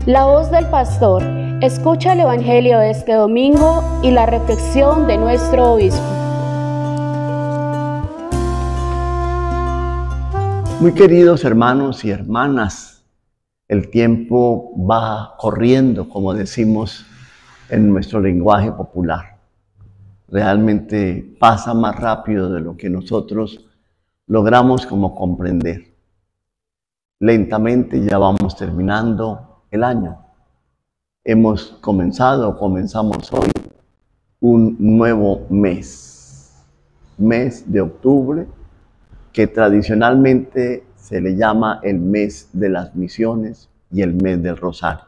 La voz del pastor. Escucha el Evangelio de este domingo y la reflexión de nuestro obispo. Muy queridos hermanos y hermanas, el tiempo va corriendo, como decimos en nuestro lenguaje popular. Realmente pasa más rápido de lo que nosotros logramos como comprender. Lentamente ya vamos terminando el año. Comenzamos hoy un nuevo mes de octubre, que tradicionalmente se le llama el mes de las misiones y el mes del Rosario.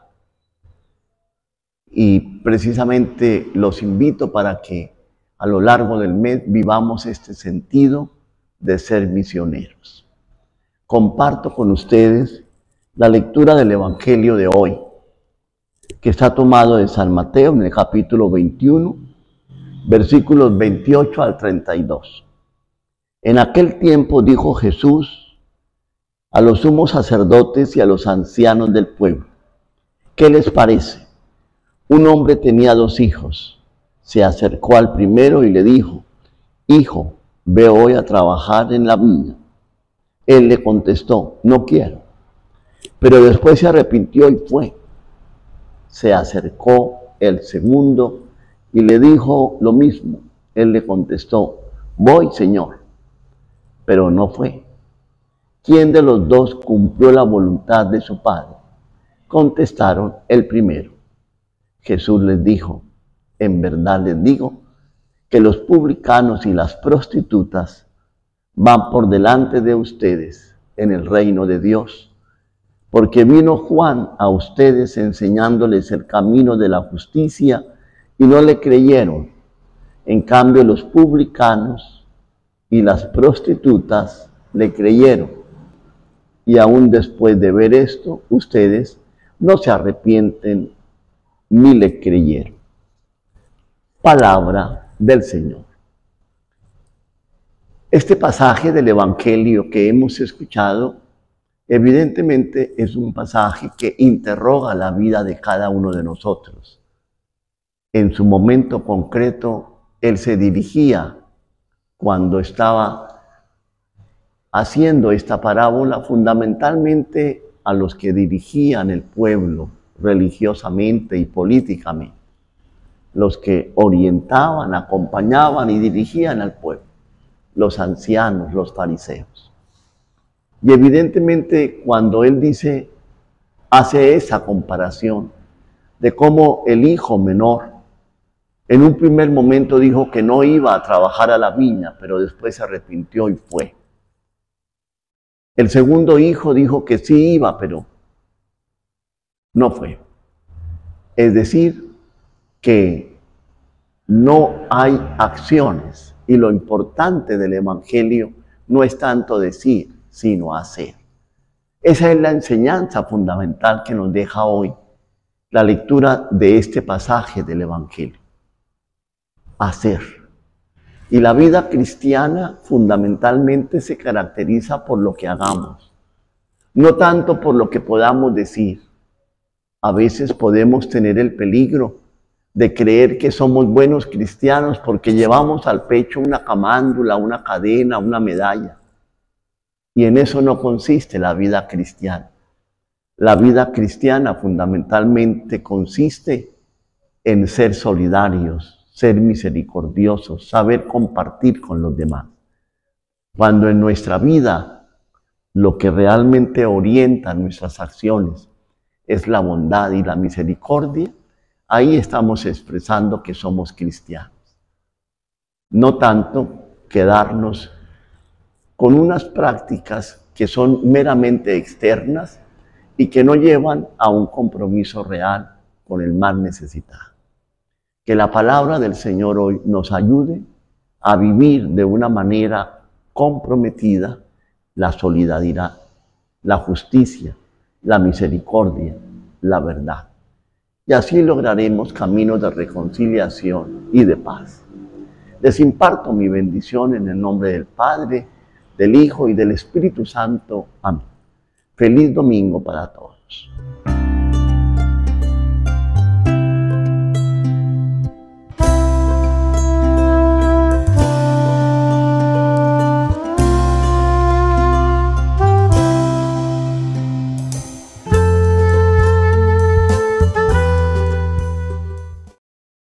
Y precisamente los invito para que a lo largo del mes vivamos este sentido de ser misioneros. Comparto con ustedes la lectura del Evangelio de hoy, que está tomado de San Mateo en el capítulo 21, versículos 28 al 32. En aquel tiempo dijo Jesús a los sumos sacerdotes y a los ancianos del pueblo: ¿qué les parece? Un hombre tenía 2 hijos. Se acercó al primero y le dijo: Hijo, ve hoy a trabajar en la viña. Él le contestó: no quiero. Pero después se arrepintió y fue. Se acercó el segundo y le dijo lo mismo. Él le contestó: voy, Señor. Pero no fue. ¿Quién de los 2 cumplió la voluntad de su padre? Contestaron: el primero. Jesús les dijo: en verdad les digo que los publicanos y las prostitutas van por delante de ustedes en el reino de Dios. Porque vino Juan a ustedes enseñándoles el camino de la justicia y no le creyeron. En cambio, los publicanos y las prostitutas le creyeron. Y aún después de ver esto, ustedes no se arrepienten ni le creyeron. Palabra del Señor. Este pasaje del Evangelio que hemos escuchado, evidentemente es un pasaje que interroga la vida de cada uno de nosotros. En su momento concreto, Él se dirigía, cuando estaba haciendo esta parábola, fundamentalmente a los que dirigían el pueblo religiosamente y políticamente, los que orientaban, acompañaban y dirigían al pueblo, los ancianos, los fariseos. Y evidentemente cuando Él hace esa comparación de cómo el hijo menor en un primer momento dijo que no iba a trabajar a la viña, pero después se arrepintió y fue. El segundo hijo dijo que sí iba, pero no fue. Es decir, que no hay acciones, y lo importante del Evangelio no es tanto decir, sino hacer. Esa es la enseñanza fundamental que nos deja hoy la lectura de este pasaje del Evangelio. Hacer. Y la vida cristiana fundamentalmente se caracteriza por lo que hagamos, no tanto por lo que podamos decir. A veces podemos tener el peligro de creer que somos buenos cristianos porque llevamos al pecho una camándula, una cadena, una medalla. Y en eso no consiste la vida cristiana. La vida cristiana fundamentalmente consiste en ser solidarios, ser misericordiosos, saber compartir con los demás. Cuando en nuestra vida lo que realmente orienta nuestras acciones es la bondad y la misericordia, ahí estamos expresando que somos cristianos. No tanto quedarnos con unas prácticas que son meramente externas y que no llevan a un compromiso real con el más necesitado. Que la palabra del Señor hoy nos ayude a vivir de una manera comprometida la solidaridad, la justicia, la misericordia, la verdad. Y así lograremos caminos de reconciliación y de paz. Les imparto mi bendición en el nombre del Padre, del Hijo y del Espíritu Santo. Amén. Feliz domingo para todos.